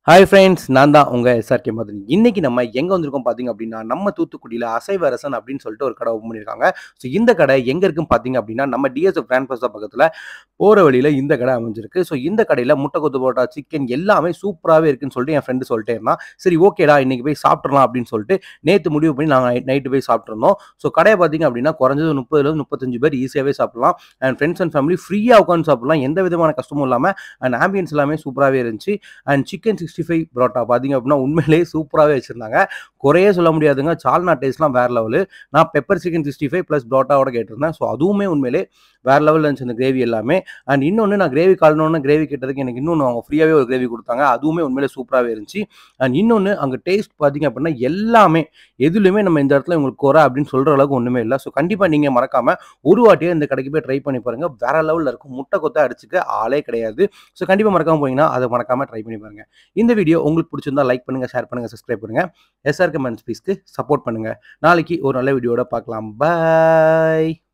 Hi friends, நான் தான் உங்க எஸ்ஆர்கே மதன். இன்னைக்கு நம்ம எங்க வந்திருக்கோம் பார்த்தீங்க அப்படின்னா, நம்ம தூத்துக்குடியில அசைவ அரசன் அப்படின்னு சொல்லிட்டு ஒரு கடை ஓப்பன் பண்ணியிருக்காங்க. ஸோ இந்த கடை எங்க இருக்குன்னு பார்த்தீங்க அப்படின்னா, நம்ம டிஎஸ்எஃப் கிராண்ட் பிளாசா பக்கத்துல போற வழியில இந்த கடை அமைஞ்சிருக்கு. ஸோ இந்த கடையில முட்டை கொத்து பரோட்டா, சிக்கன் எல்லாமே சூப்பராவே இருக்குன்னு சொல்லிட்டு என் ஃப்ரெண்டு சொல்லிட்டே இருந்தான். சரி ஓகேடா இன்னைக்கு போய் சாப்பிட்டுறலாம் அப்படின்னு சொல்லிட்டு நேத்து முடிவு பண்ணி நாங்க நைட்டு போய் சாப்பிட்டுருந்தோம். ஸோ கடைய பார்த்தீங்க அப்படின்னா, குறைஞ்சது 30லேருந்து 35 பேர் ஈஸியாவே சாப்பிடலாம். அண்ட் ஃப்ரெண்ட்ஸ் அண்ட் ஃபேமிலி ஃப்ரீயா உட்காந்து சாப்பிடலாம். எந்த விதமான கஷ்டமும் இல்லாம அண்ட் ஆம்பியன்ஸ் எல்லாமே சூப்பராவே இருந்துச்சு. அண்ட் சிக்கன் 65 பரோட்டா பார்த்தீங்க அப்படின்னா உண்மையிலேயே சூப்பராகவே வச்சிருந்தாங்க. குறையே சொல்ல முடியாதுங்க. சால்னா டேஸ்ட்லாம் வேற லெவலு. நான் பெப்பர் சிக்கன் 65 ப்ளஸ் பரோட்டாவோட கேட்டிருந்தேன். ஸோ அதுவுமே உண்மையிலே வேற லெவலில் இருந்துச்சு அந்த கிரேவி எல்லாமே. அண்ட் இன்னொன்று நான் கிரேவி காலணுன்னு கிரேவி கேட்டதுக்கு எனக்கு இன்னொன்று அவங்க ஃப்ரீயாகவே ஒரு கிரேவி கொடுத்தாங்க. அதுவுமே உண்மையிலே சூப்பராகவே இருந்துச்சு. அண்ட் இன்னொன்று அங்கே டேஸ்ட் பார்த்தீங்க அப்படின்னா எல்லாமே எதுலையுமே நம்ம இந்த இடத்துல உங்களுக்கு குறை அப்படின்னு சொல்கிற அளவுக்கு ஒன்றுமே இல்லை. ஸோ கண்டிப்பாக நீங்கள் மறக்காமல் ஒரு வாட்டியே இந்த கடைக்கு போய் ட்ரை பண்ணி பாருங்கள். வேற லெவலில் இருக்கும். முட்டை கொத்த அடிச்சுக்க ஆளே கிடையாது. ஸோ கண்டிப்பாக மறக்காமல் போனீங்கன்னா அதை மறக்காமல் ட்ரை பண்ணி பாருங்க. இந்த வீடியோ உங்களுக்கு பிடிச்சிருந்தா லைக் பண்ணுங்க, ஷேர் பண்ணுங்க, சப்ஸ்கிரைப் பண்ணுங்க. எஸ்ஆர்கே மன்ஸ் பீஸ்க்கு சப்போர்ட் பண்ணுங்க. நாளைக்கு ஒரு நல்ல வீடியோட பார்க்கலாம். பாய்.